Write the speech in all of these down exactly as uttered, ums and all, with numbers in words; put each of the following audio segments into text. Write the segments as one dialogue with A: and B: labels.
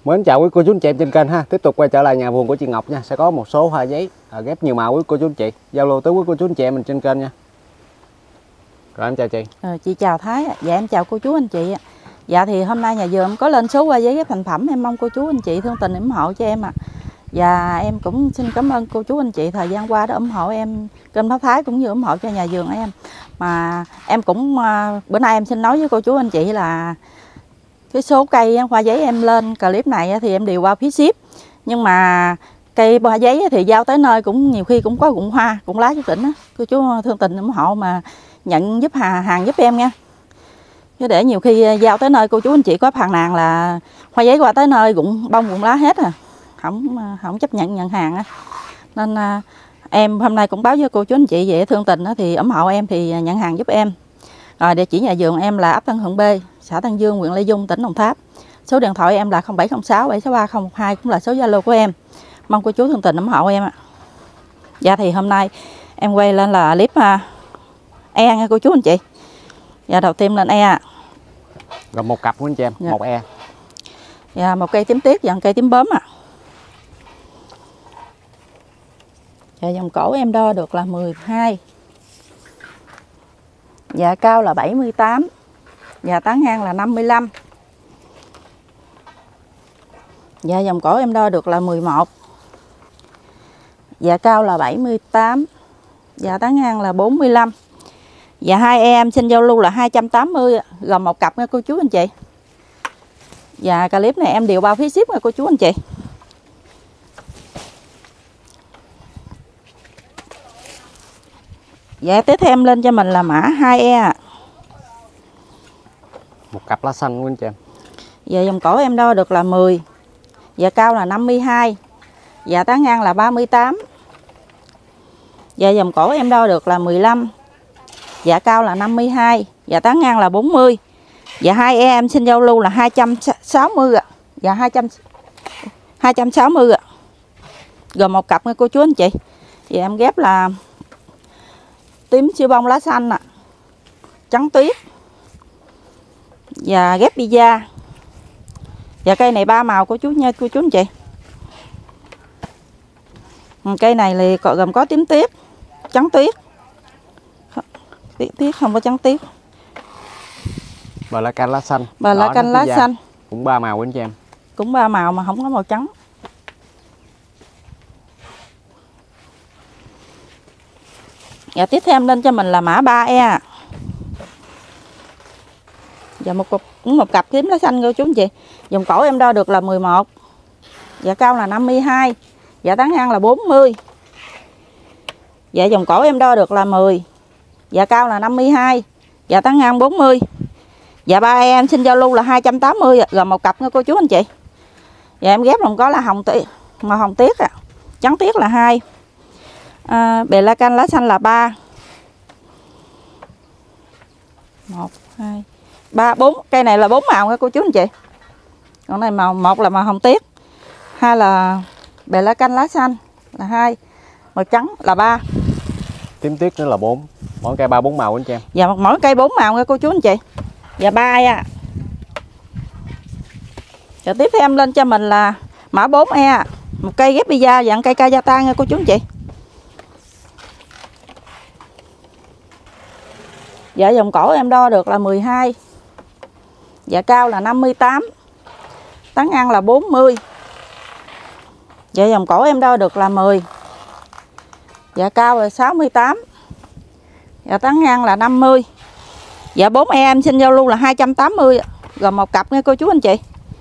A: Mến chào quý cô chú anh chị em trên kênh ha. Tiếp tục quay trở lại nhà vườn của chị Ngọc nha. Sẽ có một số hoa giấy à, ghép nhiều màu quý cô chú anh chị. Giao lưu tới quý cô chú anh chị em mình trên kênh nha. Rồi em chào chị.
B: Ờ, chị chào Thái. Dạ em chào cô chú anh chị. Dạ thì hôm nay nhà vườn em có lên số hoa giấy ghép thành phẩm. Em mong cô chú anh chị thương tình ủng hộ cho em ạ. À. Và em cũng xin cảm ơn cô chú anh chị thời gian qua đã ủng hộ em kênh Pháp Thái cũng như ủng hộ cho nhà vườn em. Mà em cũng bữa nay em xin nói với cô chú anh chị là cái số cây hoa giấy em lên clip này thì em đều qua phí ship. Nhưng mà cây hoa giấy thì giao tới nơi cũng nhiều khi cũng có rụng hoa, cũng lá chút đỉnh á. Cô chú thương tình ủng hộ mà nhận giúp hàng, hàng giúp em nha. Chứ để nhiều khi giao tới nơi cô chú anh chị có phàn nàn là hoa giấy qua tới nơi rụng bông rụng lá hết à. Không không chấp nhận nhận hàng á. Nên à, em hôm nay cũng báo với cô chú anh chị về thương tình á, thì ủng hộ em thì nhận hàng giúp em. Rồi địa chỉ nhà vườn em là ấp Tân Thuận B, xã Tân Dương, huyện Lê Dung, tỉnh Đồng Tháp. Số điện thoại em là không bảy không sáu bảy sáu ba không một hai, cũng là số Zalo của em. Mong cô chú thương tình ủng hộ em ạ. Dạ thì hôm nay em quay lên là clip uh, e nha cô chú anh chị. Dạ đầu tiên lên e.
A: Rồi một cặp của anh chị em, dạ. Một e.
B: Dạ một cây tím tiết và một cây tím bướm ạ. À. Dạ vòng cổ em đo được là mười hai. Dạ cao là bảy mươi tám. Dạ tán ngang là năm mươi lăm. Dạ vòng cổ em đo được là mười một. Dạ cao là bảy mươi tám. Dạ tán ngang là bốn mươi lăm. Dạ hai em xin giao lưu là hai trăm tám mươi, gồm một cặp nha cô chú anh chị. Dạ clip này em đều bao phí ship nha cô chú anh chị. Dạ tiếp theo em lên cho mình là mã hai e.
A: Một cặp lá xanh của anh chị em.
B: Dạ vòng cổ em đo được là mười. Dạ cao là năm mươi hai. Dạ tán ngang là ba mươi tám. Dạ vòng cổ em đo được là mười lăm. Dạ cao là năm mươi hai. Dạ tán ngang là bốn mươi. Dạ hai em xin giao lưu là hai trăm sáu mươi ạ. Dạ hai trăm hai trăm sáu mươi ạ. Gồm một cặp nha cô chú anh chị. Dạ em ghép là tím siêu bông lá xanh ạ. À. Trắng tuyết. Và ghép pizza. Và cây này ba màu của chú nha cô chú anh chị. Cây này thì gồm có tím tuyết, trắng tuyết. Tuyết tuyết không có trắng tuyết.
A: Bờ lá canh lá xanh.
B: Bờ lá canh lá xanh.
A: Cũng ba màu của anh chị em.
B: Cũng ba màu mà không có màu trắng. Và tiếp theo em lên cho mình là mã ba e. Và một cục cũng một cặp tím lá xanh cô chú anh chị. Vòng cổ em đo được là mười một. Dạ cao là năm mươi hai. Dạ tán ngang là bốn mươi. Dạ vòng cổ em đo được là mười. Dạ cao là năm mươi hai. Dạ tán ngang bốn mươi. Dạ ba em xin giao lưu là hai trăm tám mươi, gồm một cặp nha cô chú anh chị. Dạ em ghép còn có là hồng tuyết, màu hồng tuyết à. Trắng tuyết là hai. À, bề la canh lá xanh là ba. một hai ba bốn, cây này là bốn màu nha cô chú anh chị. Còn này màu một là màu hồng tuyết, hai là bề lá canh lá xanh là hai, màu trắng là ba.
A: Tím tuyết nữa là bốn. Mỗi cây ba bốn màu anh chị em.
B: Dạ mỗi cây bốn màu nha cô chú anh chị. Dạ ba à. Rồi tiếp theo em lên cho mình là mã bốn e, một cây ghép pizza dạng cây ca gia tan nha cô chú anh chị. Dạ vòng cổ em đo được là mười hai. Dạ cao là năm mươi tám. Tán ngang là bốn mươi. Dạ vòng cổ em đo được là mười. Dạ cao là sáu mươi tám. Dạ tán ngang là năm mươi. Dạ bốn em xin giao lưu là hai trăm tám mươi, gồm một cặp nha cô chú anh chị.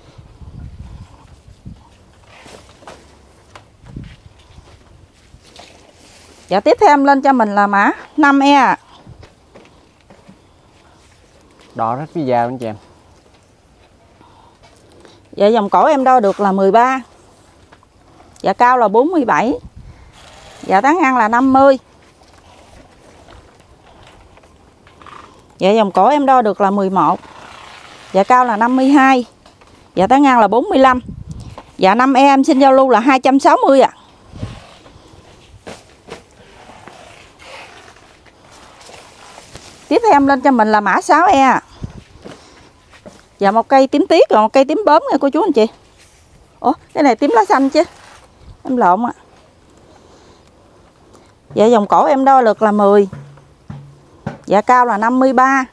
B: Dạ tiếp theo em lên cho mình là mã năm e.
A: Đo rất với dao anh chị em.
B: Dạ vòng cổ em đo được là mười ba. Dạ cao là bốn mươi bảy. Dạ tán ngang là năm mươi. Dạ vòng cổ em đo được là mười một. Dạ cao là năm mươi hai. Dạ tán ngang là bốn mươi lăm. Dạ năm em xin giao lưu là hai trăm sáu mươi ạ. À. Tiếp theo em lên cho mình là mã sáu e. Và một cây tím tiết và một cây tím bướm nha cô chú anh chị. Ủa cái này tím lá xanh chứ, em lộn ạ. Dạ vòng cổ em đo được là mười. Dạ cao là năm mươi ba.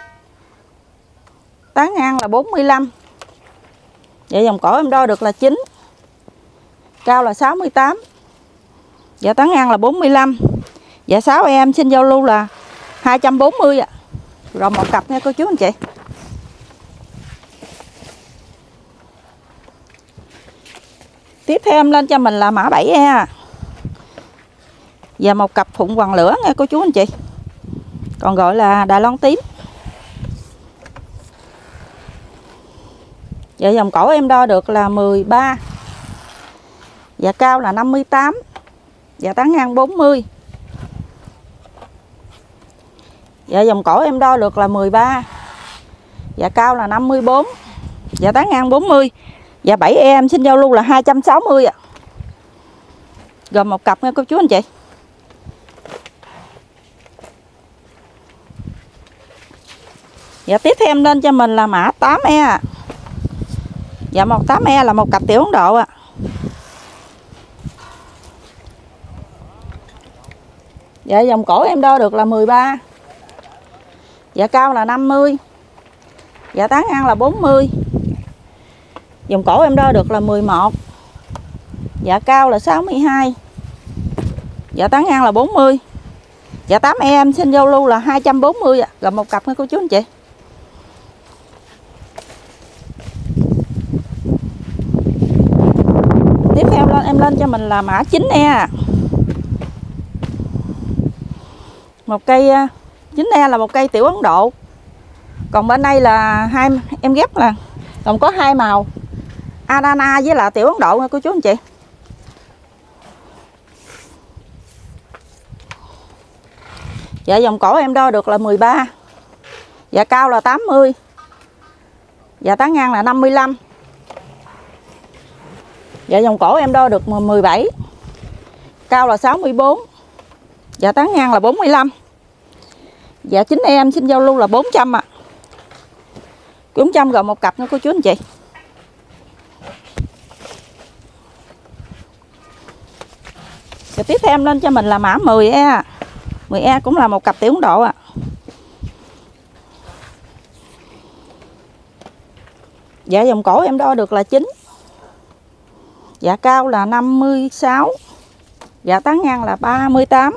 B: Tán ngang là bốn mươi lăm. Dạ vòng cổ em đo được là chín. Cao là sáu mươi tám. Dạ tán ngang là bốn mươi lăm. Dạ sáu em xin giao lưu là hai trăm bốn mươi ạ. Rồi một cặp nha cô chú anh chị. Tiếp theo em lên cho mình là mã bảy E. Và một cặp phụng hoàng lửa nha cô chú anh chị. Còn gọi là Đài Loan tím. Dạ vòng cổ em đo được là mười ba. Dạ cao là năm mươi tám. Dạ tán ngang bốn mươi. Dạ vòng cổ em đo được là mười ba. Dạ cao là năm mươi bốn. Dạ tán ngang bốn mươi. Dạ bảy em xin giao lưu là hai trăm sáu mươi ạ. Gồm một cặp nha cô chú anh chị. Dạ tiếp theo em lên cho mình là mã tám E. Dạ một tám E là một cặp tiểu Ấn Độ ạ. Dạ vòng cổ em đo được là mười ba. Dạ cao là năm mươi. Dạ tán ngang là bốn mươi. Vòng cổ em đo được là mười một. Dạ cao là sáu mươi hai. Dạ tán ngang là bốn mươi. Dạ tám em xin giao lưu là hai trăm bốn mươi ạ. Rồi một cặp nha cô chú anh chị. Tiếp theo lên em lên cho mình là mã chín E. Một cây chín E là một cây tiểu Ấn Độ. Còn bên đây là hai em ghép là còn có hai màu Adana với là tiểu Ấn Độ nha cô chú anh chị. Dạ vòng cổ em đo được là mười ba. Dạ cao là tám mươi. Dạ tán ngang là năm mươi lăm. Dạ vòng cổ em đo được mười bảy. Cao là sáu mươi bốn. Dạ tán ngang là bốn mươi lăm. Dạ chín em xin giao lưu là bốn trăm ạ. À. bốn trăm gồm một cặp nha cô chú anh chị. Rồi tiếp theo em lên cho mình là mã mười E. mười E cũng là một cặp tiểu Ấn Độ ạ. À. Dạ vòng cổ em đo được là chín. Dạ cao là năm mươi sáu. Dạ tán ngang là ba mươi tám.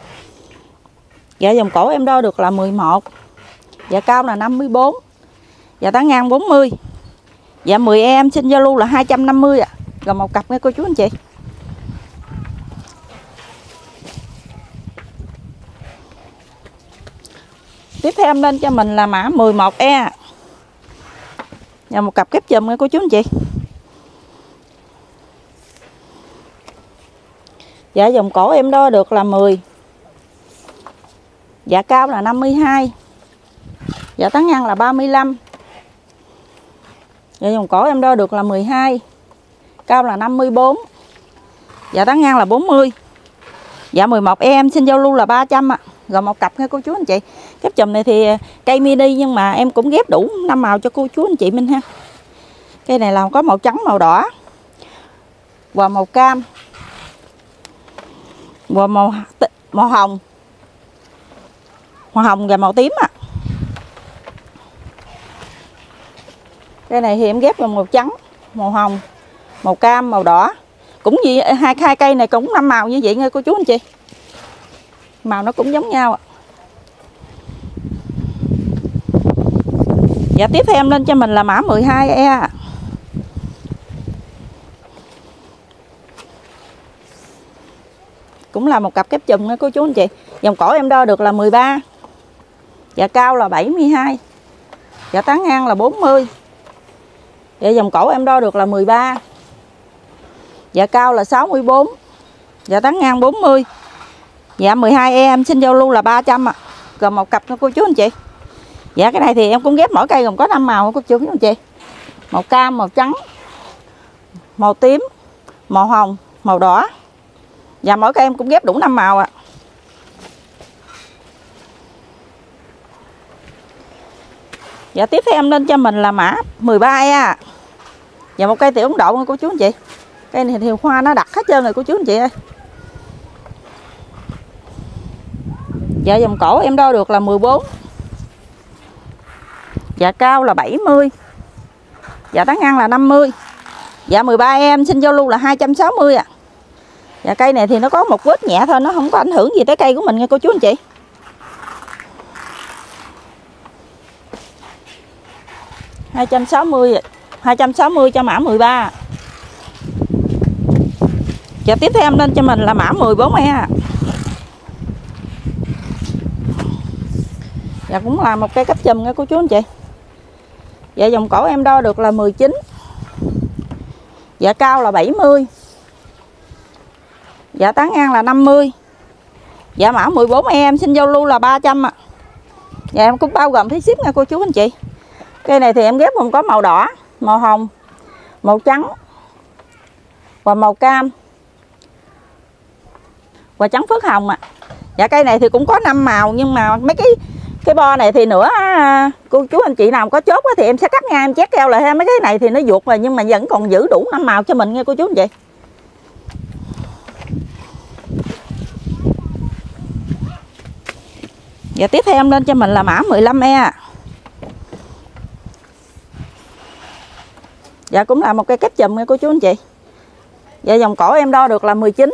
B: Dạ vòng cổ em đo được là mười một. Dạ cao là năm mươi bốn. Dạ tán ngang bốn mươi. Dạ mười em xin giao lưu là hai trăm năm mươi ạ. À. Rồi một cặp nha cô chú anh chị. Tiếp theo em lên cho mình là mã mười một E. Và một cặp kép chùm nha cô chú anh chị. Dạ vòng cổ em đo được là mười. Dạ cao là năm mươi hai. Dạ tán ngang là ba mươi lăm. Dạ vòng cổ em đo được là mười hai. Cao là năm mươi bốn. Dạ tán ngang là bốn mươi. Dạ mười một em xin giao lưu là ba trăm ạ. À. Rồi một cặp nha cô chú anh chị. Kép chùm này thì cây mini nhưng mà em cũng ghép đủ năm màu cho cô chú anh chị mình ha. Cây này là có màu trắng, màu đỏ và màu cam và màu màu hồng. Màu hồng và màu tím ạ. À. Cây này thì em ghép vào màu trắng, màu hồng, màu cam, màu đỏ. Cũng gì hai hai cây này cũng năm màu như vậy nha cô chú anh chị. Màu nó cũng giống nhau ạ. Dạ tiếp theo em lên cho mình là mã mười hai E. Cũng là một cặp kép chùm nha cô chú anh chị. Vòng cổ em đo được là mười ba. Dạ cao là bảy mươi hai. Dạ tán ngang là bốn mươi. Dạ vòng cổ em đo được là mười ba. Dạ cao là sáu mươi bốn. Dạ tán ngang bốn mươi. Dạ mười hai em xin giao lưu là ba trăm ạ. À. Gồm một cặp nha cô chú anh chị. Dạ cái này thì em cũng ghép mỗi cây gồm có năm màu cô chú anh chị. Màu cam, màu trắng, màu tím, màu hồng, màu đỏ. Và mỗi cây em cũng ghép đủ năm màu ạ. À. Dạ tiếp theo em lên cho mình là mã mười ba E. Và một cây tiểu Ấn Độ nha cô chú anh chị. Cây này thì hoa nó đặt hết trơn rồi cô chú anh chị ơi. Dạ vòng cổ em đo được là mười bốn. Dạ cao là bảy mươi. Dạ tán ngang là năm mươi. Dạ mười ba em xin giao lưu là hai trăm sáu mươi ạ. À. Dạ cây này thì nó có một vết nhẹ thôi, nó không có ảnh hưởng gì tới cây của mình nha cô chú anh chị. hai trăm sáu mươi, hai trăm sáu mươi cho mã mười ba. Dạ tiếp theo em lên cho mình là mã mười bốn e. Dạ cũng là một cây cấp chùm nha cô chú anh chị. Dạ vòng cổ em đo được là mười chín. Dạ cao là bảy mươi. Dạ tán ngang là năm mươi. Dạ mã mười bốn em xin giao lưu là ba trăm ạ. À. Dạ em cũng bao gồm phí ship nha cô chú anh chị. Cây này thì em ghép gồm có màu đỏ, màu hồng, màu trắng và màu cam và trắng phớt hồng ạ. À. Dạ cây này thì cũng có năm màu, nhưng mà mấy cái cái bo này thì nữa cô chú anh chị nào có chốt thì em sẽ cắt nha, em chét keo lại ha. Mấy cái này thì nó ruột rồi nhưng mà vẫn còn giữ đủ năm màu cho mình nha cô chú anh chị. Và tiếp theo em lên cho mình là mã mười lăm e. Dạ cũng là một cây kép chùm nha cô chú anh chị. Dạ vòng cổ em đo được là mười chín.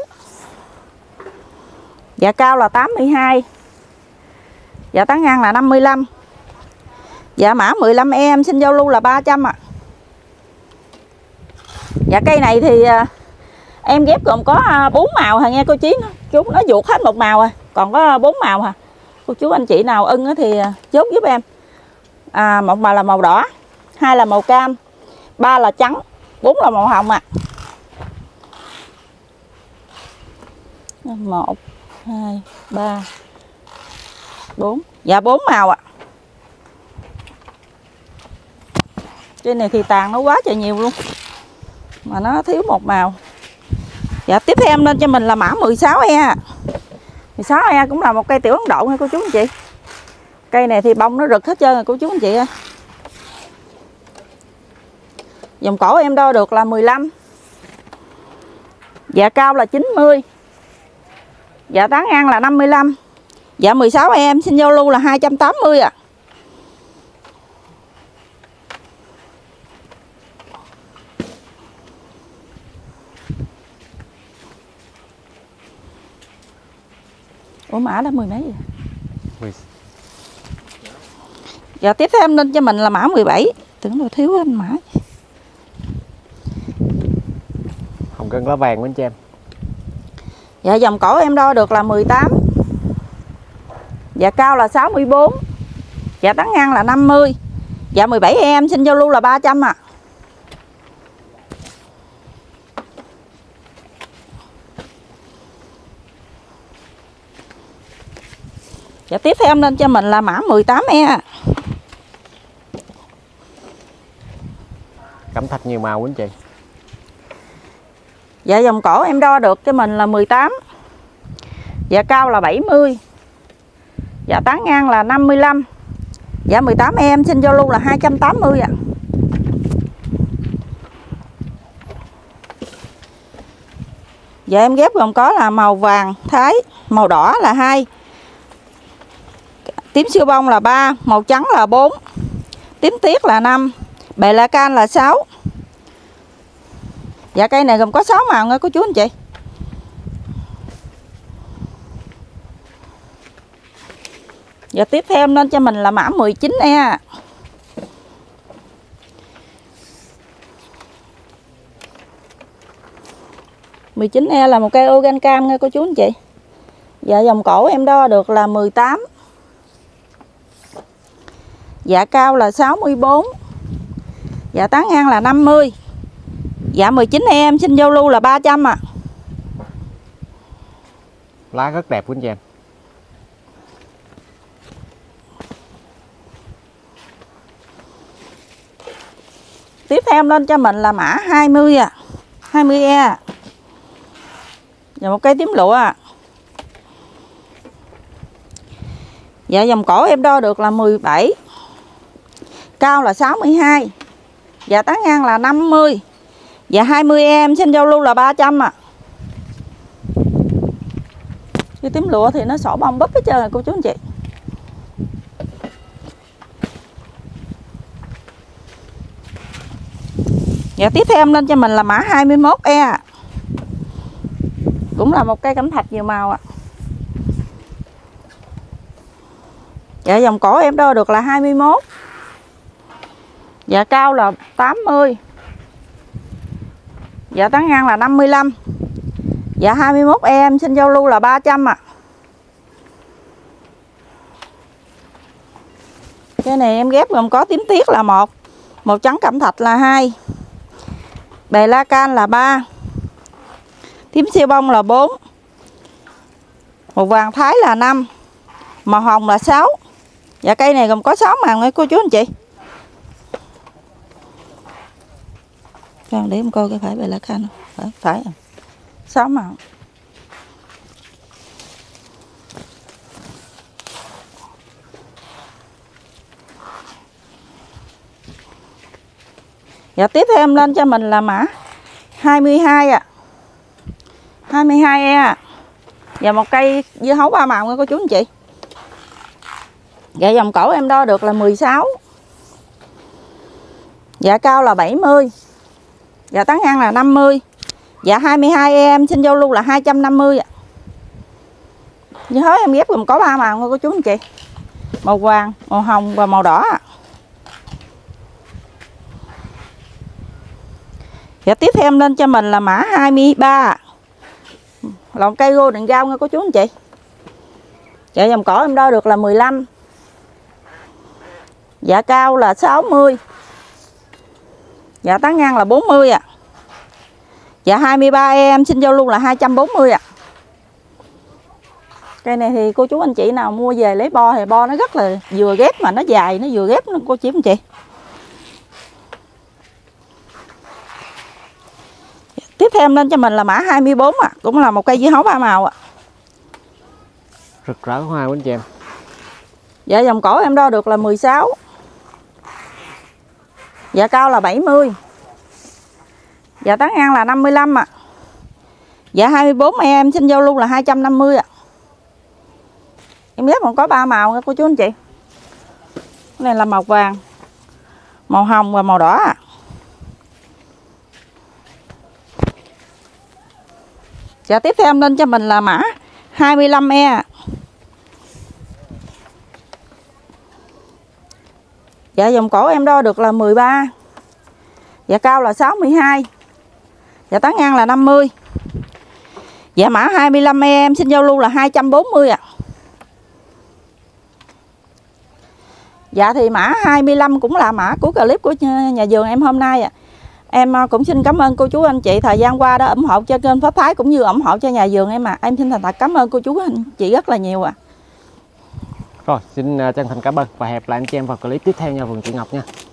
B: Dạ cao là tám mươi hai. Dạ tán ngang là năm mươi lăm. Dạ mã mười lăm e em xin giao lưu là ba trăm ạ. À. Dạ cây này thì em ghép gồm có bốn màu hả nghe cô Chí, chú nó vuột hết một màu rồi, còn có bốn màu hả. Cô chú anh chị nào ưng thì chốt giúp em. À, một màu là màu đỏ, hai là màu cam, ba là trắng, bốn là màu hồng ạ. À. một, hai, ba, bốn. Dạ bốn màu ạ. À. Trên này thì tàn nó quá trời nhiều luôn, mà nó thiếu một màu. Dạ tiếp theo em lên cho mình là mã mười sáu e. mười sáu e cũng là một cây tiểu Ấn Độ nha cô chú anh chị. Cây này thì bông nó rực hết trơn rồi cô chú anh chị ơi. Vòng cổ em đo được là mười lăm. Dạ cao là chín mươi. Dạ tán ngang là năm mươi lăm. Dạ mười sáu em xin giao lưu là hai trăm tám mươi ạ. À. Ủa mã là mười mấy vậy? mười. Dạ tiếp theo em lên cho mình là mã mười bảy. Tưởng là thiếu anh mã.
A: Hồng cân lá vàng của anh chị em.
B: Dạ vòng cổ em đo được là mười tám. Dạ cao là sáu mươi bốn. Dạ tán ngang là năm mươi. Dạ mười bảy em xin giao lưu là ba trăm ạ. À. Dạ tiếp theo em lên cho mình là mã mười tám e.
A: Cẩm thạch nhiều màu của anh chị.
B: Dạ vòng cổ em đo được cho mình là mười tám. Dạ cao là bảy mươi. Dạ tán ngang là năm mươi lăm. Dạ mười tám em xin giao lưu là hai trăm tám mươi ạ. À. Dạ em ghép gồm có là màu vàng thái, màu đỏ là hai, tím siêu bông là ba, màu trắng là bốn, tím tiết là năm, bệ la can là sáu. Dạ cây này gồm có sáu màu nha cô chú anh chị. Dạ tiếp theo em lên cho mình là mã mười chín e. mười chín e là một cây organ cam nha cô chú anh chị. Dạ vòng cổ em đo được là mười tám. Dạ cao là sáu mươi bốn. Dạ tán ngang là năm mươi. Dạ mười chín em xin giao lưu là ba trăm ạ. À.
A: Lá rất đẹp của anh chị em.
B: Tiếp theo em lên cho mình là mã hai mươi à. hai mươi e. Và một cây tím lụa à. Dạ vòng cổ em đo được là mười bảy. Cao là sáu mươi hai. Dạ tán ngang là năm mươi. Dạ hai mươi em xin giao lưu là ba trăm ạ. À. Cái tím lụa thì nó sổ bông búp hết trơn rồi cô chú anh chị. Dạ tiếp theo em lên cho mình là mã hai mươi mốt E. Cũng là một cây cẩm thạch nhiều màu ạ. À. Dạ dòng cổ em đo được là hai mươi mốt. Dạ cao là tám mươi. Dạ tán ngang là năm mươi lăm. Dạ hai mươi mốt em xin giao lưu là ba trăm ạ. À. Cái này em ghép gồm có tím tiết là một, màu trắng cẩm thạch là hai, bề la can là ba, tím siêu bông là bốn, màu vàng thái là năm, màu hồng là sáu. Dạ cây này gồm có sáu màu nha cô chú anh chị. Để em coi cái phải bề la can không? Phải à. sáu màu. Dạ tiếp theo em lên cho mình là mã hai mươi hai ạ. À. hai mươi hai E à. Và một cây dưa hấu ba màu nha cô chú anh chị. Dạ dòng cổ em đo được là mười sáu. Dạ cao là bảy mươi. Dạ tán ngang là năm mươi. Dạ hai mươi hai em xin giao lưu là hai trăm năm mươi ạ. Dưa hấu em ghép gồm có ba màu nha cô chú anh chị. Màu vàng, màu hồng và màu đỏ ạ. Dạ tiếp theo em lên cho mình là mã hai mươi ba. Lọn cây gô đựng rau nha cô chú anh chị. Dạ dòng cổ em đo được là mười lăm. Dạ cao là sáu mươi. Dạ tán ngang là bốn mươi ạ. À. Dạ hai mươi ba em xin giao lưu là hai trăm bốn mươi ạ. À. Cây này thì cô chú anh chị nào mua về lấy bo thì bo nó rất là vừa ghép mà nó dài, nó vừa ghép nó cô chú anh chị. Tiếp theo em lên cho mình là mã hai mươi bốn ạ. À. Cũng là một cây dưa hấu ba màu ạ. À.
A: Rực rỡ hoa của anh chị em.
B: Dạ dòng cổ em đo được là mười sáu. Dạ cao là bảy mươi. Dạ tán ngang là năm mươi lăm ạ. À. Dạ hai mươi bốn em xin giao lưu là hai trăm năm mươi ạ. À. Em ghép còn có ba màu nha cô chú anh chị. Cái này là màu vàng, màu hồng và màu đỏ ạ. À. Dạ tiếp theo em lên cho mình là mã hai mươi lăm E. Dạ dòng cổ em đo được là mười ba. Dạ cao là sáu mươi hai. Dạ tán ngang là năm mươi. Dạ mã hai mươi lăm E em xin giao lưu là hai trăm bốn mươi ạ. À. Dạ thì mã hai mươi lăm cũng là mã của clip của nhà vườn em hôm nay ạ. À. Em cũng xin cảm ơn cô chú anh chị thời gian qua đã ủng hộ cho kênh Pháp Thái cũng như ủng hộ cho nhà vườn em ạ. À. Em xin thành thật cảm ơn cô chú anh chị rất là nhiều ạ. À.
A: Rồi, xin chân thành cảm ơn và hẹn lại anh chị em vào clip tiếp theo nha vườn chị Ngọc nha.